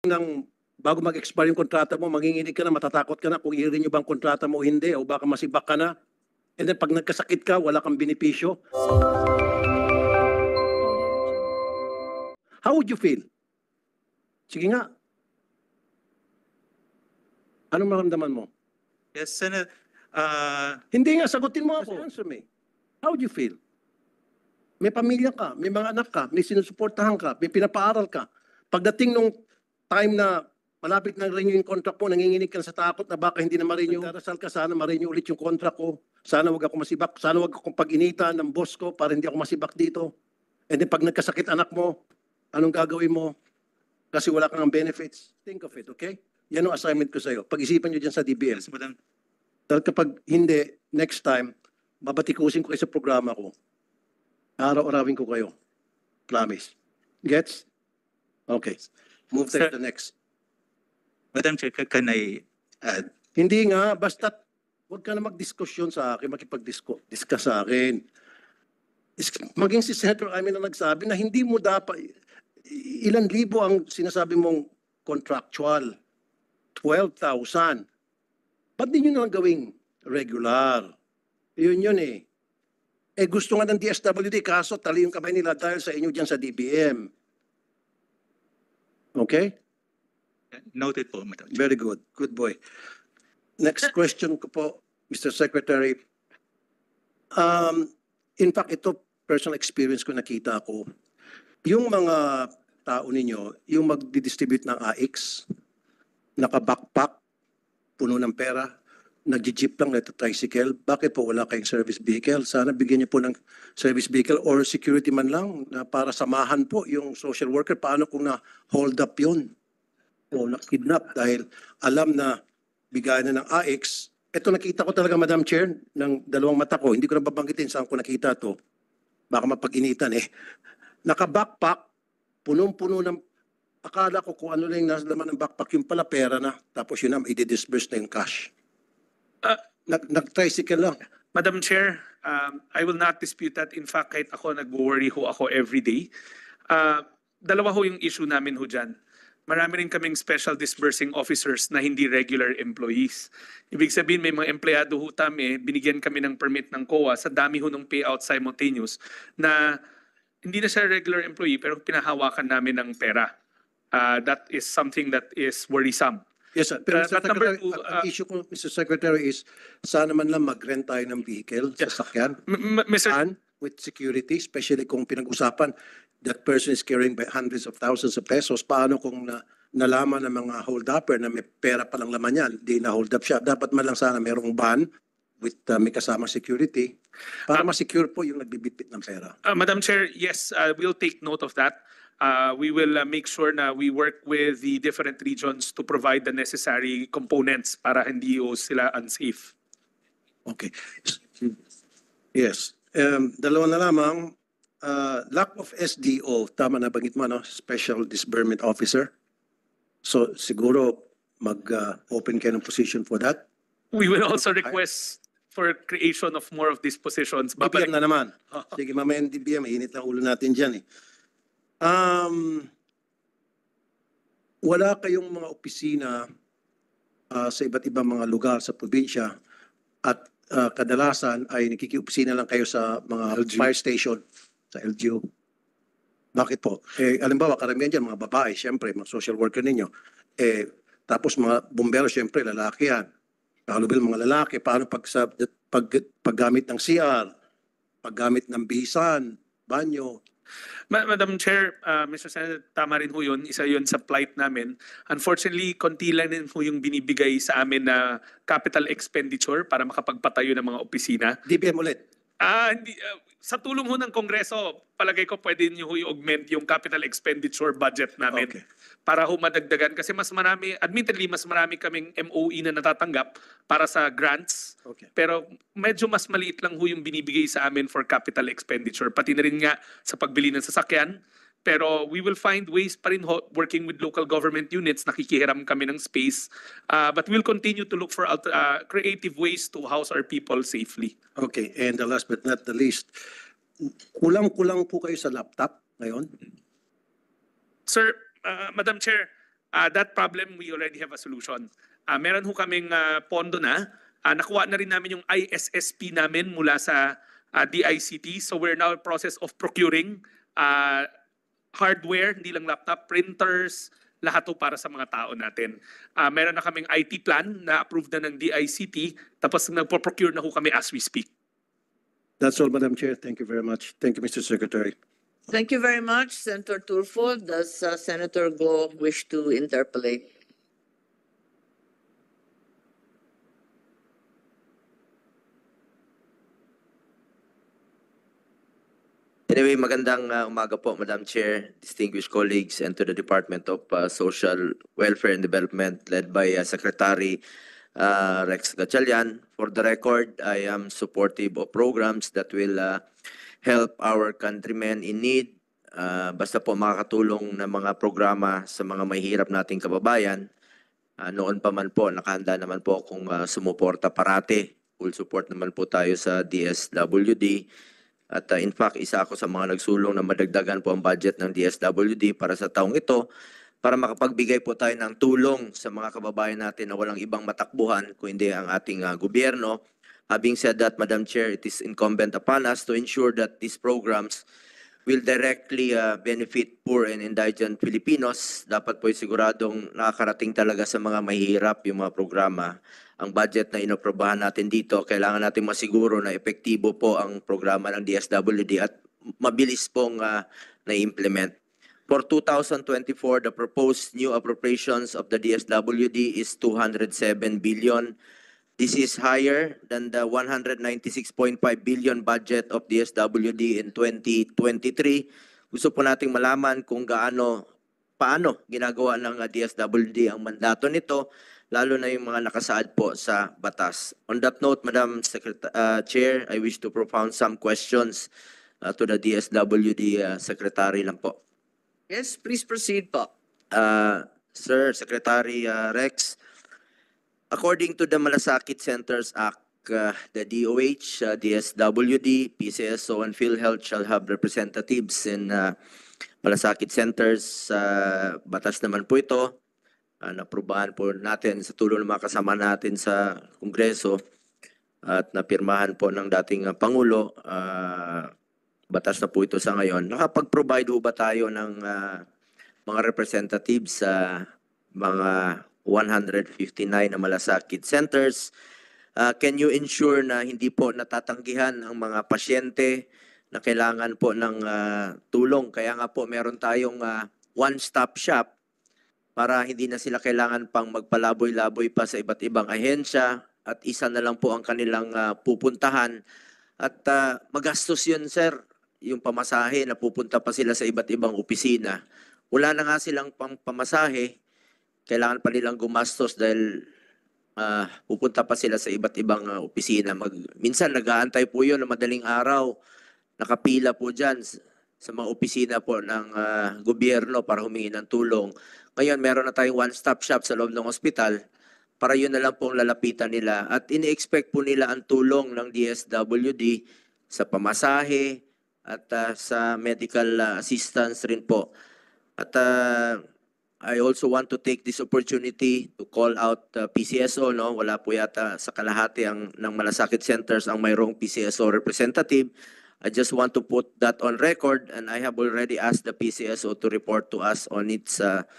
ng bago mag-expire yung kontrata mo, manginginig ka na, matatakot ka na kung i-renew ba ang kontrata mo o hindi, o baka masibak ka na. And then pag nagkasakit ka, wala kang benepisyo. How would you feel? Sige nga. Anong maramdaman mo? Yes, Senator. Hindi nga, sagutin mo ako. Answer me. How would you feel? May pamilya ka, may mga anak ka, may sinusuportahan ka, may pinapaaral ka. Pagdating nung time na malapit na renew yung contract mo, nanginginig ka sa takot na baka hindi na ma-renew. Darasal ka, sana ma-renew ulit yung contract ko. Sana wag ako masibak. Sana wag akong pag-initan ng boss ko para hindi ako masibak dito. And then pag nagkasakit anak mo, anong gagawin mo? Kasi wala kang benefits. Think of it, okay? Yan ang assignment ko sa'yo. Pag-isipan nyo dyan sa DBL. yes, Madam. Dahil kapag hindi, next time, babatikusin ko kayo sa programa ko. Araw-arawin ko kayo. Promise. Gets? Okay. Move to Sir- the next. Madam Chair, can I add? Hindi nga, basta huwag ka na magdiskusyon sa akin, makipag-discuss sa akin. Maging si Senator Amin na nagsabi na hindi mo dapat, ilan libo ang sinasabi mong contractual? 12,000. Ba't di nyo na gawing regular? Yun eh. Eh gusto nga ng DSWD, kaso tali yung kamay nila dahil sa inyo dyan sa DBM. Okay? Noted po, Madam Chair. Very good. Good boy. Next question ko po, Mr. Secretary. In fact, ito personal experience ko nakita ko. Yung mga tao ninyo, yung magdi-distribute ng AX, naka-backpack, puno ng pera, nag-jeep lang, tricycle, bakit po wala kayong service vehicle? Sana bigyan niyo po ng service vehicle or security man lang na para samahan po yung social worker. Paano kung na-hold up yun? O na-kidnap dahil alam na bigay na ng AX. Ito nakita ko talaga, Madam Chair, ng dalawang mata ko. Hindi ko na babanggitin saan ko nakita to. Baka mapag-initan eh. Naka-backpack, punong-puno ng, akala ko kung ano lang yung nasa laman ng backpack, yung pala pera na. Tapos yun na, i-disburse na yung cash. Nag-tricycle lang. Madam Chair, I will not dispute that. In fact, kahit ako, nag-worry ho ako every day. Dalawa ho yung issue namin ho dyan. Marami rin kaming special disbursing officers na hindi regular employees. Ibig sabihin, may mga empleyado ho binigyan kami ng permit ng COA sa dami ho ng payout simultaneous na hindi na siya regular employee pero pinahawakan namin ng pera. That is something that is worrisome. Yes, sir. Pero Mr. But number Secretary, two, ang issue ko, Mr. Secretary, is sana man lang mag-rent tayo ng vehicle, Yes. sasakyan, Mr. and with security, especially kung pinag-usapan, that person is carrying by hundreds of thousands of pesos. Paano kung nalaman ng mga hold-upper na may pera palang laman yan, di na-hold up siya. Dapat man lang sana mayroong ban with may kasamang security para ma-secure po yung nagbibitbit ng pera. Madam Chair, yes, we'll take note of that. We will make sure na we work with the different regions to provide the necessary components para hindi sila unsafe. Okay. Yes. Dalawa na lamang. Lack of SDO, tama na bangit mo, no? Special Disbursement Officer. So siguro mag-open kayo ng position for that. We will also request for creation of more of these positions. DBM na naman. Sige, mamaya yung DBM, init na ulo natin dyan eh. Wala kayong mga opisina sa iba't ibang mga lugar sa probinsya at kadalasan ay nakikiupisina lang kayo sa mga fire station, sa LGU. Bakit po? Alimbawa, karamihan dyan, mga babae, siyempre, mga social worker ninyo. Tapos mga bumbero, siyempre, lalaki yan. Kalubel mga lalaki, paano paggamit ng CR, paggamit ng bihisan, banyo. Madam Chair, Mr. Senator, tama rin ho yun. Isa yun sa plight namin. Unfortunately, konti lang din ho yung binibigay sa amin na capital expenditure para makapagpatayo ng mga opisina. DBM ulit. Hindi, sa tulong ho ng Kongreso, palagay ko pwede niyo ho i-augment yung capital expenditure budget namin. Okay. Para ho madagdagan. Kasi mas marami, admittedly, mas marami kaming MOE na natatanggap para sa grants. Okay. Pero medyo mas maliit lang ho yung binibigay sa amin for capital expenditure. Pati na rin nga sa pagbili ng sasakyan. Pero we will find ways pa rin ho, working with local government units, nakikihiram kami ng space. But we'll continue to look for creative ways to house our people safely. Okay, and the last but not the least, kulang-kulang po kayo sa laptop ngayon? Sir, Madam Chair, that problem, we already have a solution. Meron ho kaming pondo na. Nakuha na rin namin yung ISSP namin mula sa DICT. So we're now in process of procuring hardware, hindi lang laptop, printers, lahat to para sa mga tao natin. Meron na kaming IT plan na approved na ng DICT, tapos nagpo-procure na ho kami as we speak. That's all, Madam Chair. Thank you very much. Thank you, Mr. Secretary. Thank you very much, Senator Tulfo. Does Senator Go wish to interpolate? Anyway, magandang umaga po, Madam Chair, distinguished colleagues, and to the Department of Social Welfare and Development led by Secretary Rex Gatchalian. For the record, I am supportive of programs that will help our countrymen in need. Basta po makakatulong na mga programa sa mga mahihirap nating kababayan. Noon pa man po, nakahanda naman po kung sumuporta parati. Full support naman po tayo sa DSWD. At in fact, isa ako sa mga nagsulong na madagdagan po ang budget ng DSWD para sa taong ito para makapagbigay po tayo ng tulong sa mga kababayan natin na walang ibang matakbuhan kundi ang ating gobyerno. Having said that, Madam Chair, it is incumbent upon us to ensure that these programs will directly benefit poor and indigent Filipinos. Dapat po siguradong nakakarating talaga sa mga mahihirap yung mga programa. Ang budget na inoprobahan natin dito, kailangan natin masiguro na epektibo po ang programa ng DSWD at mabilis pong na-implement. For 2024, the proposed new appropriations of the DSWD is 207 billion. This is higher than the 196.5 billion budget of DSWD in 2023. Gusto po nating malaman kung paano ginagawa ng DSWD ang mandato nito, lalo na yung mga nakasaad po sa batas. On that note, Madam Chair, I wish to propound some questions to the DSWD Secretary lang po. Yes, please proceed po. Sir, Secretary Rex, according to the Malasakit Centers Act, the DOH, DSWD, PCSO, and PhilHealth shall have representatives in Malasakit Centers. Batas naman po ito. Naprubahan po natin sa tulong ng mga kasama natin sa Kongreso at napirmahan po ng dating Pangulo. Batas na po ito sa ngayon. Nakapag-provide po ba tayo ng mga representatives sa mga 159 na Malasakit Centers? Can you ensure na hindi po natatanggihan ang mga pasyente na kailangan po ng tulong? Kaya nga po meron tayong one-stop shop para hindi na sila kailangan pang magpalaboy-laboy pa sa iba't ibang ahensya at isa na lang po ang kanilang pupuntahan. At magastos yun, sir, yung pamasahe na pupunta pa sila sa iba't ibang opisina. Wala na nga silang pang pamasahe, kailangan pa nilang gumastos dahil pupunta pa sila sa iba't ibang opisina. Minsan nag-aantay po yun na madaling araw, nakapila po dyan sa mga opisina po ng gobyerno para humingi ng tulong. Ngayon, meron na tayong one-stop shop sa loob ng ospital para yun na lang pong lalapitan nila. At ini-expect po nila ang tulong ng DSWD sa pamasahe at sa medical assistance rin po. At I also want to take this opportunity to call out PCSO. No? Wala po yata sa kalahati ng Malasakit Centers ang mayroong PCSO representative. I just want to put that on record, and I have already asked the PCSO to report to us on its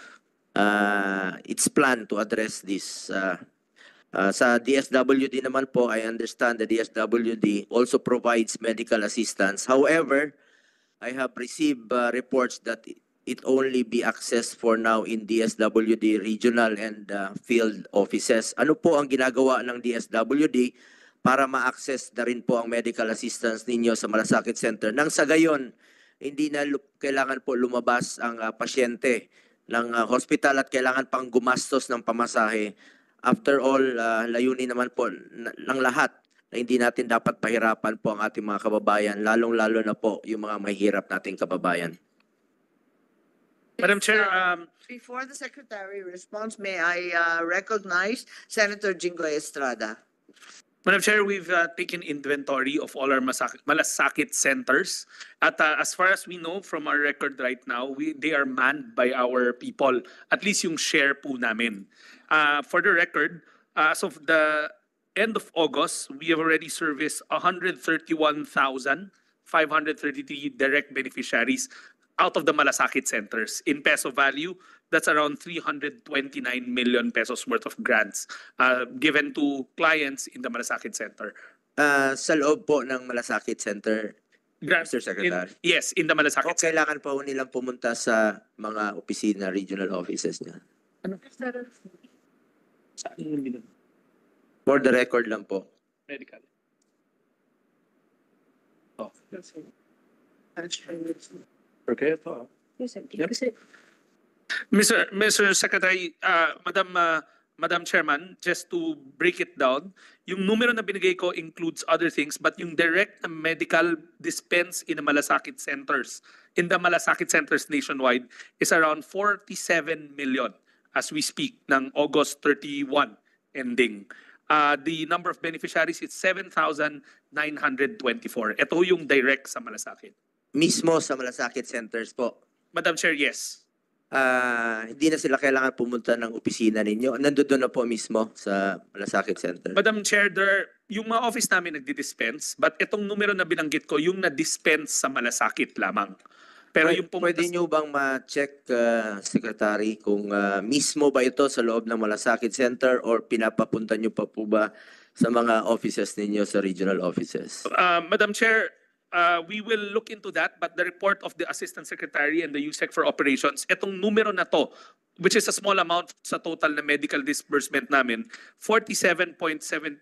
plan to address this. Sa DSWD naman po, I understand the DSWD also provides medical assistance. However, I have received reports that it only be accessed for now in DSWD regional and field offices. Ano po ang ginagawa ng DSWD para ma-access na rin po ang medical assistance ninyo sa Malasakit Center? Nang sa gayon, hindi na kailangan po lumabas ang pasyente ng hospital at kailangan pang gumastos ng pamasahe. After all, layunin naman po ng lahat na hindi natin dapat pahirapan po ang ating mga kababayan, lalong-lalo na po yung mga mahirap nating kababayan. Madam Chair, Before the Secretary responds, may I recognize Senator Jingoy Estrada? Madam Chair, we've taken inventory of all our malasakit centers. At as far as we know from our record right now, they are manned by our people. At least yung share po namin. For the record, as of the end of August, we have already serviced 131,533 direct beneficiaries out of the malasakit centers. In peso value, that's around 329 million pesos worth of grants given to clients in the malasakit center. Sa loob po ng Malasakit Center, Grants Mr. Secretary. yes, in the o malasakit center. kailangan pa ho nilang pumunta sa mga opisina, regional offices niya? For the record lang po. Medical. Okay, ito. Mr. Secretary, Madam Chairman, just to break it down, yung numero na binigay ko includes other things, but yung direct na medical dispense in the malasakit centers, nationwide, is around 47 million as we speak ng August 31 ending. The number of beneficiaries is 7,924. Ito yung direct sa malasakit. Mismo sa Malasakit Centers po. Madam Chair, yes. Hindi na sila kailangan pumunta ng opisina ninyo. Nandoon na po mismo sa Malasakit Center. Madam Chair, yung mga office namin nagdi-dispense, but itong numero na binanggit ko, yung na-dispense sa malasakit lamang. Pero yung pumunta Pwede nyo bang ma-check, Secretary, kung mismo ba ito sa loob ng Malasakit Center or pinapapunta nyo pa po ba sa mga offices ninyo sa regional offices? Madam Chair, we will look into that, but the report of the Assistant Secretary and the USEC for Operations, itong numero na to, which is a small amount sa total na medical disbursement namin, 47.7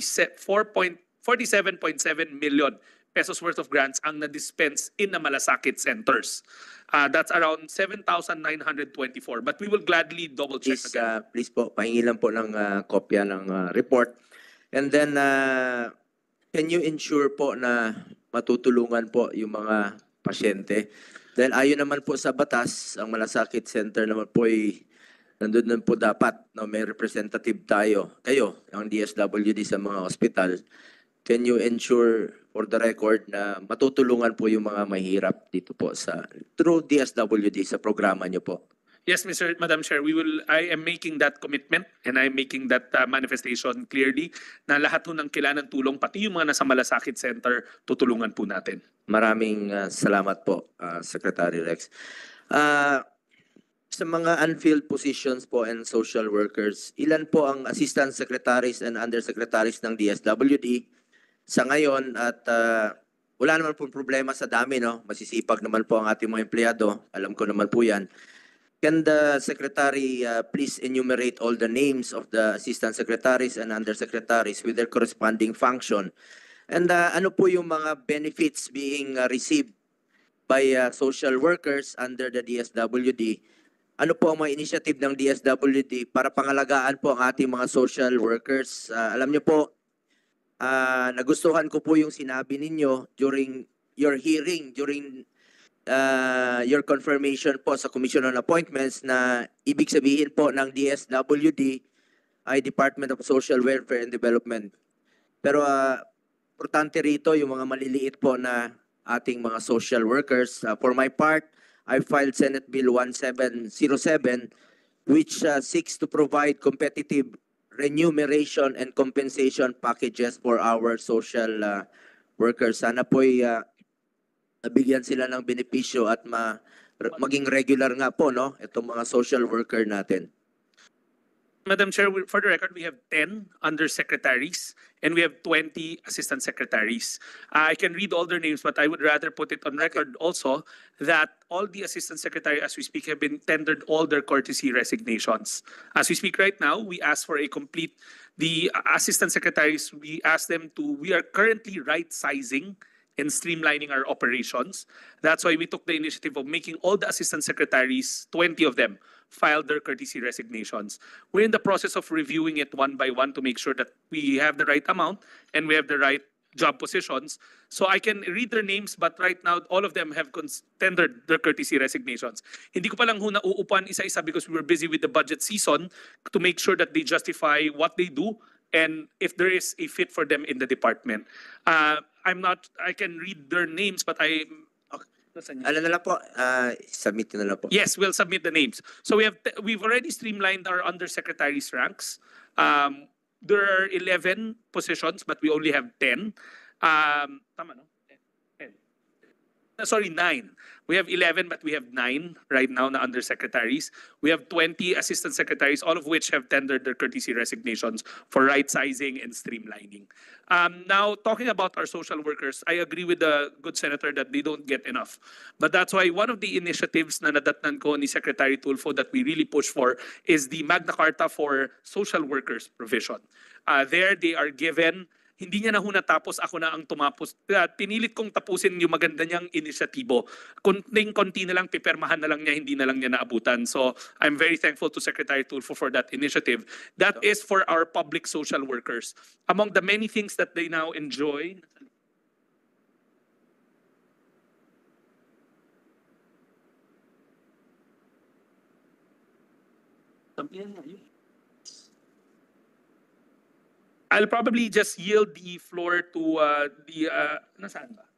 million pesos worth of grants ang na-dispense in the malasakit centers. That's around 7,924. But we will gladly double-check again. Please po, pahingi lang po ng kopya ng report. And then, can you ensure po na matutulungan po yung mga pasyente? Dahil ayon naman po sa batas, ang Malasakit Center naman po ay nandun na po dapat, no, may representative kayo, ang DSWD sa mga hospital. Can you ensure for the record na matutulungan po yung mga mahirap dito po through DSWD sa programa niyo po? Yes, Madam Chair, I am making that commitment and I am making that manifestation clearly na lahat po ng kailangan ng tulong, pati yung mga nasa Malasakit Center, tutulungan po natin. Maraming salamat po, Secretary Rex. Sa mga unfilled positions po and social workers, ilan po ang assistant secretaries and undersecretaries ng DSWD sa ngayon at wala naman po problema sa dami, no? Masisipag naman po ang ating mga empleyado. Alam ko naman po yan. Can the Secretary please enumerate all the names of the assistant secretaries and undersecretaries with their corresponding function? And ano po yung mga benefits being received by social workers under the DSWD? Ano po ang mga initiative ng DSWD para pangalagaan po ang ating mga social workers? Alam niyo po, nagustuhan ko po yung sinabi ninyo during your hearing, during your confirmation po sa Commission on Appointments na ibig sabihin po ng DSWD ay Department of Social Welfare and Development. Pero importante rito yung mga maliliit po na ating mga social workers. For my part, I filed Senate Bill 1707 which seeks to provide competitive remuneration and compensation packages for our social workers. Sana po'y nabigyan sila ng benepisyo at maging regular nga po, no, itong mga social worker natin. Madam Chair, for the record, we have 10 undersecretaries and we have 20 assistant secretaries. I can read all their names, but I would rather put it on record also that all the assistant secretaries as we speak have been tendered all their courtesy resignations. As we speak right now, we ask for the assistant secretaries, we are currently right-sizing and streamlining our operations. That's why we took the initiative of making all the assistant secretaries, 20 of them, file their courtesy resignations. We're in the process of reviewing it one by one to make sure that we have the right amount and we have the right job positions. So I can read their names, but right now, all of them have tendered their courtesy resignations. Hindi ko pa lang nauupuan isa-isa because we were busy with the budget season to make sure that they justify what they do and if there is a fit for them in the department. I can read their names, but nasaan yun? Ano na lang po, submit nyo na lang po. Yes, we'll submit the names. So we've already streamlined our undersecretaries' ranks. There are 11 positions, but we only have 10. Tama, no? 10. Sorry, 9. We have 11, but we have 9 right now na undersecretaries. We have 20 assistant secretaries, all of which have tendered their courtesy resignations for right-sizing and streamlining. Now, talking about our social workers, I agree with the good senator that they don't get enough. But that's why one of the initiatives na nadatnan ko ni Secretary Tulfo that we really push for is the Magna Carta for Social Workers provision. There, they are given. Hindi niya na ho natapos, ako na ang tumapos. Pinilit kong tapusin yung maganda niyang inisyatibo. Konting-konti na lang, pipermahan na lang niya, hindi na lang niya naabutan. So I'm very thankful to Secretary Tulfo for that initiative. That is for our public social workers. Among the many things that they now enjoy, I'll probably just yield the floor to nasaan ba?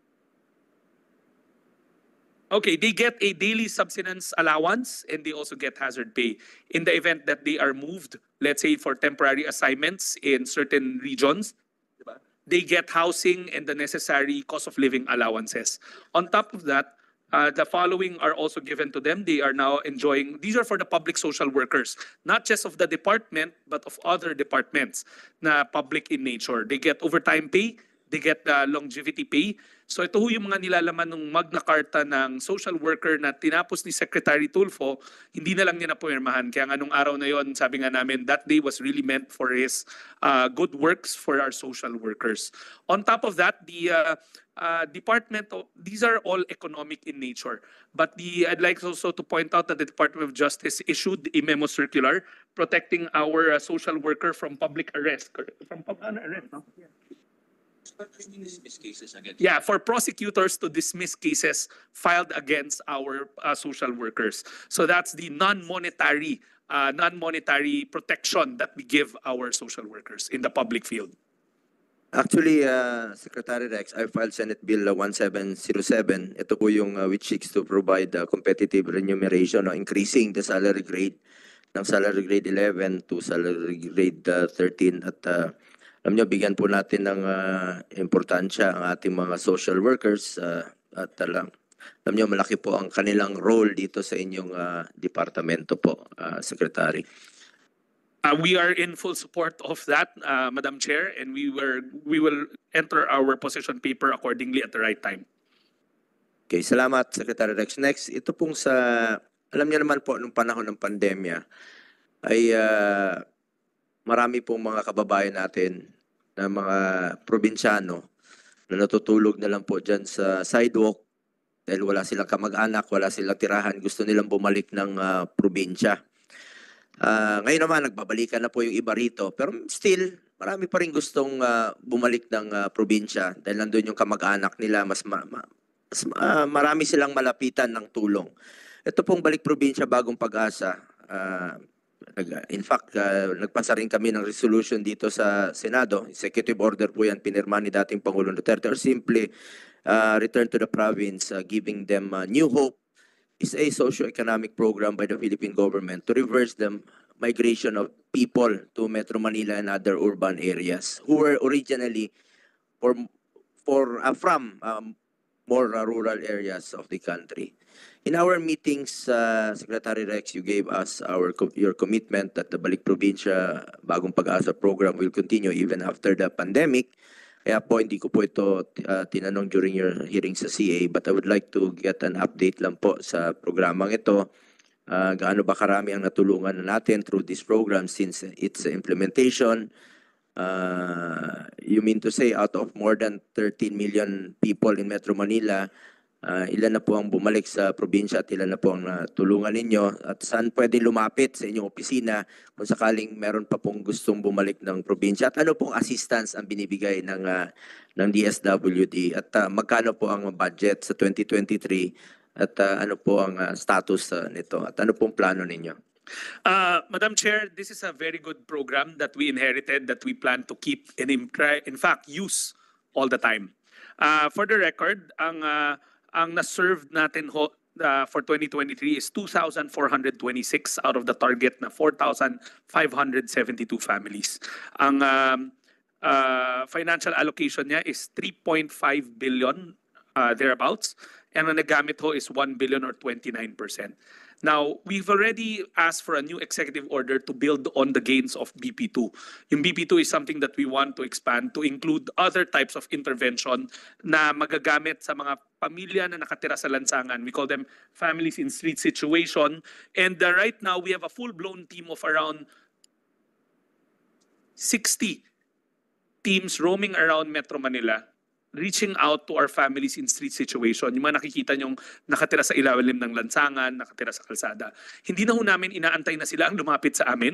Okay, they get a daily subsistence allowance and they also get hazard pay in the event that they are moved, let's say for temporary assignments in certain regions. They get housing and the necessary cost of living allowances. On top of that, the following are also given to them. They are now enjoying, these are for the public social workers, not just of the department, but of other departments na public in nature. They get overtime pay, they get longevity pay. So ito ho yung mga nilalaman ng Magna Carta ng social worker na tinapos ni Secretary Tulfo, hindi na lang niya napumirmahan. Kaya nga nung araw na yon, sabi nga namin, that day was really meant for his good works for our social workers. On top of that, the department, these are all economic in nature. But I'd like also to point out that the Department of Justice issued a memo circular protecting our social worker from public arrest. From public arrest, no? Yeah, for prosecutors to dismiss cases filed against our social workers. So that's the non-monetary protection that we give our social workers in the public field. Actually, Secretary Rex, I filed Senate Bill 1707. Ito po yung which seeks to provide competitive remuneration, increasing the salary grade ng salary grade 11 to salary grade 13 at alam niyo, bigyan po natin ng importansya ang ating mga social workers at alam niyo, malaki po ang kanilang role dito sa inyong departamento po, Secretary. We are in full support of that, Madam Chair, and we will enter our position paper accordingly at the right time. Okay, salamat, Secretary Rex. Next, ito pong alam niyo naman po, nung panahon ng pandemya, ay marami pong mga kababayan natin na mga probinsyano na natutulog na lang po dyan sa sidewalk dahil wala silang kamag-anak, wala silang tirahan, gusto nilang bumalik ng probinsya. Ngayon naman, nagbabalikan na po yung iba rito, pero still, marami pa rin gustong bumalik ng probinsya dahil nandun yung kamag-anak nila, marami silang malapitan ng tulong. Ito pong Balik Probinsya Bagong Pag-asa, in fact, nagpasa rin kami ng resolution dito sa Senado. Executive order po yan, pinirma ni dating Pangulong Duterte, or simply return to the province, giving them new hope, is a socio-economic program by the Philippine government to reverse the migration of people to Metro Manila and other urban areas who were originally from more rural areas of the country. In our meetings, Secretary Rex, you gave us your commitment that the Balik Probinsya Bagong Pag-asa program will continue even after the pandemic. Kaya po, hindi ko po ito tinanong during your hearing sa CA, but I would like to get an update lang po sa programang ito. Gaano ba karami ang natulungan natin through this program since its implementation? You mean to say out of more than 13 million people in Metro Manila, ilan na po ang bumalik sa probinsya at ilan na po ang natulungan ninyo? At saan pwede lumapit sa inyong opisina kung sakaling meron pa pong gustong bumalik ng probinsya? At ano pong assistance ang binibigay ng DSWD? At magkano po ang budget sa 2023? At ano po ang status nito? At ano pong plano ninyo? Madam Chair, this is a very good program that we inherited that we plan to keep and in fact use all the time. For the record, ang na-serve natin for 2023 is 2,426 out of the target na 4,572 families. Ang financial allocation niya is 3.5 billion thereabouts, and ang nagamit ho is 1 billion or 29%. Now, we've already asked for a new executive order to build on the gains of BP2. Yung BP2 is something that we want to expand to include other types of intervention na magagamit sa mga pamilya na nakatira sa lansangan. We call them families in street situation. And right now, we have a full-blown team of around 60 teams roaming around Metro Manila, reaching out to our families in street situation. Yung mga nakikita nyong nakatira sa ilalim ng lansangan, nakatira sa kalsada. Hindi na ho namin inaantay na sila ang lumapit sa amin,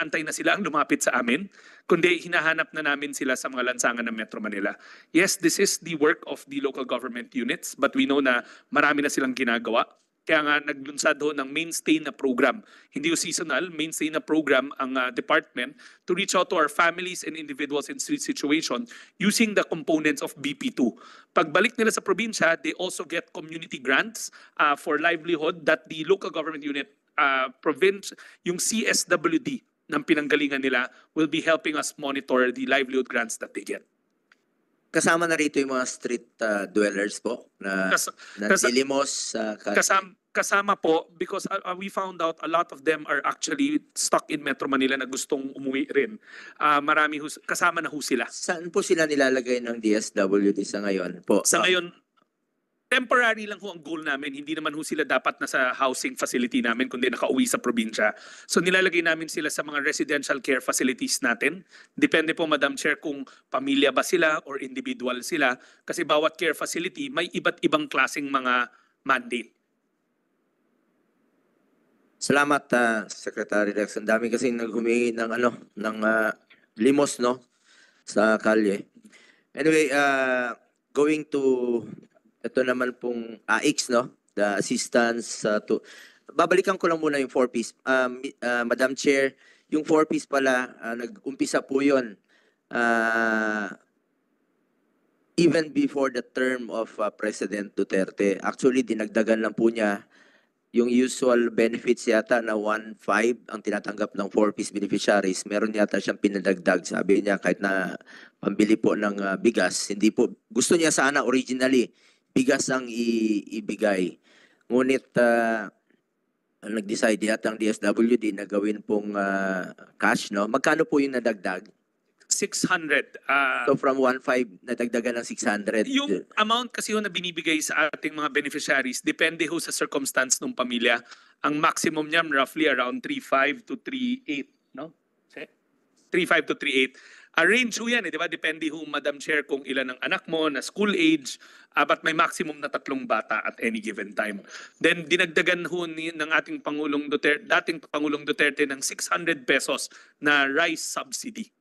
kundi hinahanap na namin sila sa mga lansangan ng Metro Manila. Yes, this is the work of the local government units, but we know na marami na silang ginagawa. Kaya nga naglunsad ho ng mainstay na program. Hindi yung seasonal, mainstay na program ang department to reach out to our families and individuals in street situation using the components of BP2. Pagbalik nila sa probinsya, they also get community grants for livelihood that the local government unit, yung CSWD ng pinanggalingan nila will be helping us monitor the livelihood grants that they get. Kasama na rito yung mga street dwellers po na nanlilimos sa Kasama po because we found out a lot of them are actually stuck in Metro Manila na gustong umuwi rin. Marami kasama na ho sila. Saan po sila nilalagay ng DSWD sa ngayon po? Sa ngayon, temporary lang ho ang goal namin. Hindi naman ho sila dapat nasa housing facility namin kundi nakauwi sa probinsya. So nilalagay namin sila sa mga residential care facilities natin. Depende po, Madam Chair, kung pamilya ba sila or individual sila. Kasi bawat care facility may iba't ibang klaseng mga mandate. Salamat, Secretary Rex. Ang dami kasi naghumingi ng limos, no, sa kalye. Anyway, going to ito naman pong AIX, no, the assistance to. Babalikan ko lang muna yung 4-piece. Madam Chair, yung 4-piece pala, nag-umpisa po yun even before the term of President Duterte. Actually, dinagdagan lang po niya yung usual benefits yata na 1.5 ang tinatanggap ng 4-piece beneficiaries. Meron yata siyang pinadagdag. Sabi niya kahit na pambili po ng bigas, hindi po, gusto niya sana originally, bigas ang ibigay. Ngunit nag-decide yata ang DSWD na gawin pong cash, no? Magkano po yung nadagdag? 600. So from 1.5, nadagdagan ng 600. Yung amount kasi ho na binibigay sa ating mga beneficiaries, depende ho sa circumstance ng pamilya. Ang maximum niya roughly around 3.5 to 3.8, no? 3.5 to 3.8. Range ho yan, di ba? Depende ho, Madam Chair, kung ilan ang anak mo na school age, but may maximum na 3 bata at any given time. Then dinagdagan ho ng ating dating Pangulong Duterte ng 600 pesos na rice subsidy.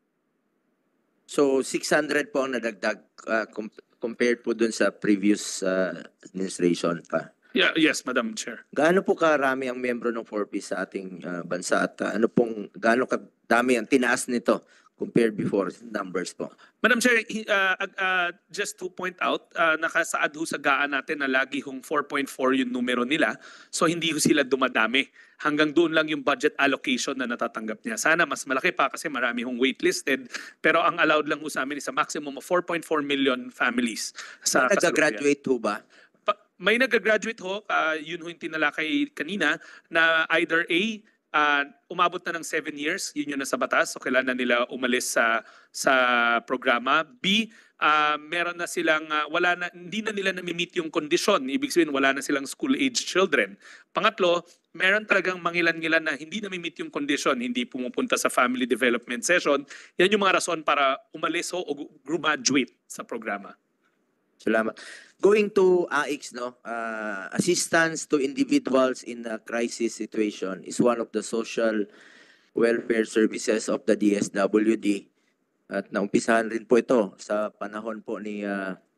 So 600 po ang nadagdag compared po dun sa previous administration pa. Yeah, yes, Madam Chair. Gaano po karami ang membro ng 4-piece sa ating bansa at gaano kadami ang tinaas nito compared before numbers po? Madam Chair, just to point out, nakasaad ho sa gaan natin na lagi hong 4.4 yung numero nila. So hindi ho sila dumadami. Hanggang doon lang yung budget allocation na natatanggap niya. Sana mas malaki pa kasi marami hong waitlisted. Pero ang allowed lang ho sa amin is a maximum of 4.4 million families. Sa nag-graduate ho ba? May nag-graduate ho, yun ho yung tinalakay kanina, na either A, umabot na ng 7 years, yun yung nasa batas, so kailangan nila umalis sa programa. B, meron na silang, hindi na nila nami-meet yung kondisyon, ibig sabihin wala na silang school-age children. Pangatlo, meron talagang mangilan-ngilan na hindi nami-meet yung kondisyon, hindi pumupunta sa family development session. Yan yung mga rason para umalis o graduate sa programa. Salamat. Going to AIX, no, assistance to individuals in a crisis situation is one of the social welfare services of the DSWD. At naumpisahan rin po ito sa panahon po ni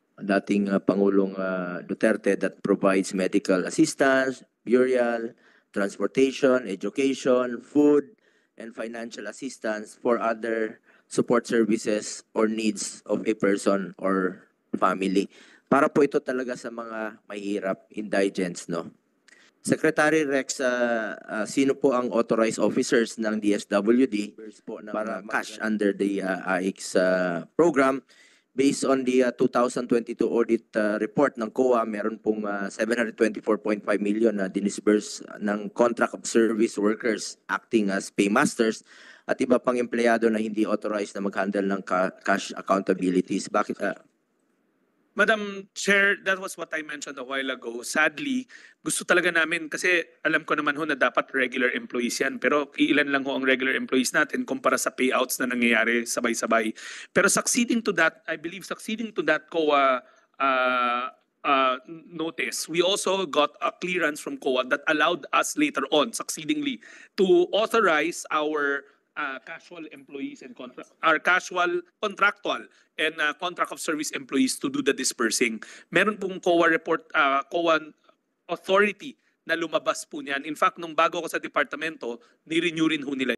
dating Pangulong Duterte that provides medical assistance, burial, transportation, education, food, and financial assistance for other support services or needs of a person or family. Para po ito talaga sa mga mahirap, indigents, no? Secretary Rex, sino po ang authorized officers ng DSWD para cash under the AIX program? Based on the 2022 audit report ng COA, meron pong 724.5 million na dinisburse ng contract of service workers acting as paymasters at iba pang empleyado na hindi authorized na mag-handle ng cash accountabilities. Bakit? Madam Chair, that was what I mentioned a while ago. Sadly, gusto talaga namin, kasi alam ko naman ho na dapat regular employees yan, pero ilan lang ho ang regular employees natin kumpara sa payouts na nangyayari sabay-sabay. Pero succeeding to that, I believe succeeding to that COA notice, we also got a clearance from COA that allowed us later on, succeedingly, to authorize our casual employees and our casual contractual and contract of service employees to do the dispersing. Meron pong COA report, COA authority na lumabas po niyan. In fact, nung bago ako sa departamento, ni-renew rin ho nila